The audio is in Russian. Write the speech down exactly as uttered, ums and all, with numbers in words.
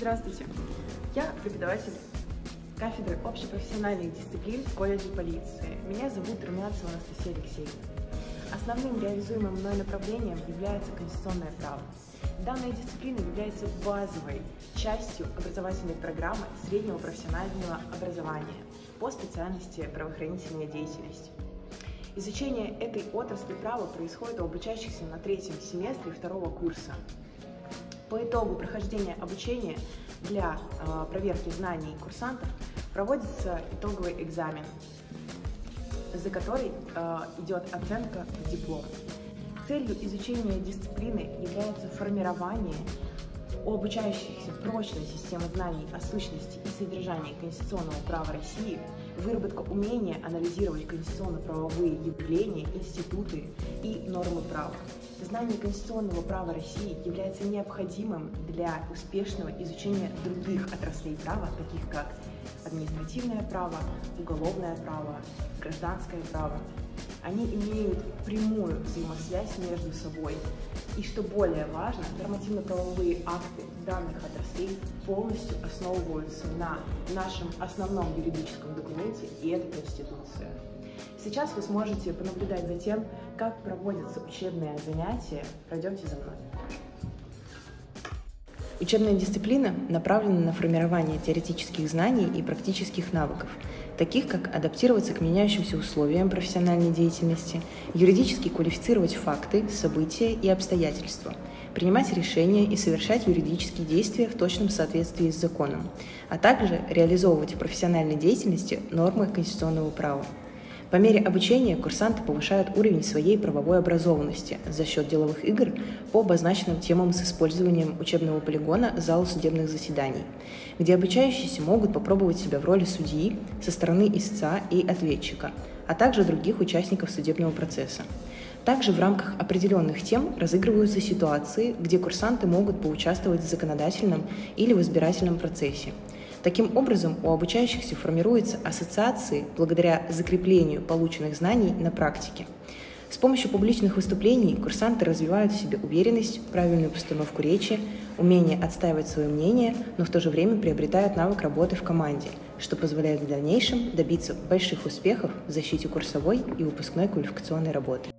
Здравствуйте, я преподаватель кафедры общепрофессиональных дисциплин в колледже полиции. Меня зовут Румянцева Анастасия Алексеевна. Основным реализуемым мной направлением является конституционное право. Данная дисциплина является базовой частью образовательной программы среднего профессионального образования по специальности правоохранительная деятельность. Изучение этой отрасли права происходит у обучающихся на третьем семестре второго курса. По итогу прохождения обучения для э, проверки знаний курсантов проводится итоговый экзамен, за который э, идет оценка в диплом. Целью изучения дисциплины является формирование у обучающихся прочной системы знаний о сущности и содержании конституционного права России, выработка умения анализировать конституционно-правовые явления, институты и нормы права. Знание конституционного права России является необходимым для успешного изучения других отраслей права, таких как административное право, уголовное право, гражданское право. Они имеют прямую взаимосвязь между собой. И что более важно, нормативно-правовые акты данных отраслей полностью основываются на нашем основном юридическом документе, и это Конституция. Сейчас вы сможете понаблюдать за тем, как проводятся учебные занятия. Пройдемте за мной. Учебная дисциплина направлена на формирование теоретических знаний и практических навыков, таких как адаптироваться к меняющимся условиям профессиональной деятельности, юридически квалифицировать факты, события и обстоятельства, принимать решения и совершать юридические действия в точном соответствии с законом, а также реализовывать в профессиональной деятельности нормы конституционного права. По мере обучения курсанты повышают уровень своей правовой образованности за счет деловых игр по обозначенным темам с использованием учебного полигона зала судебных заседаний, где обучающиеся могут попробовать себя в роли судьи со стороны истца и ответчика, а также других участников судебного процесса. Также в рамках определенных тем разыгрываются ситуации, где курсанты могут поучаствовать в законодательном или в избирательном процессе. Таким образом, у обучающихся формируются ассоциации благодаря закреплению полученных знаний на практике. С помощью публичных выступлений курсанты развивают в себе уверенность, правильную постановку речи, умение отстаивать свое мнение, но в то же время приобретают навык работы в команде, что позволяет в дальнейшем добиться больших успехов в защите курсовой и выпускной квалификационной работы.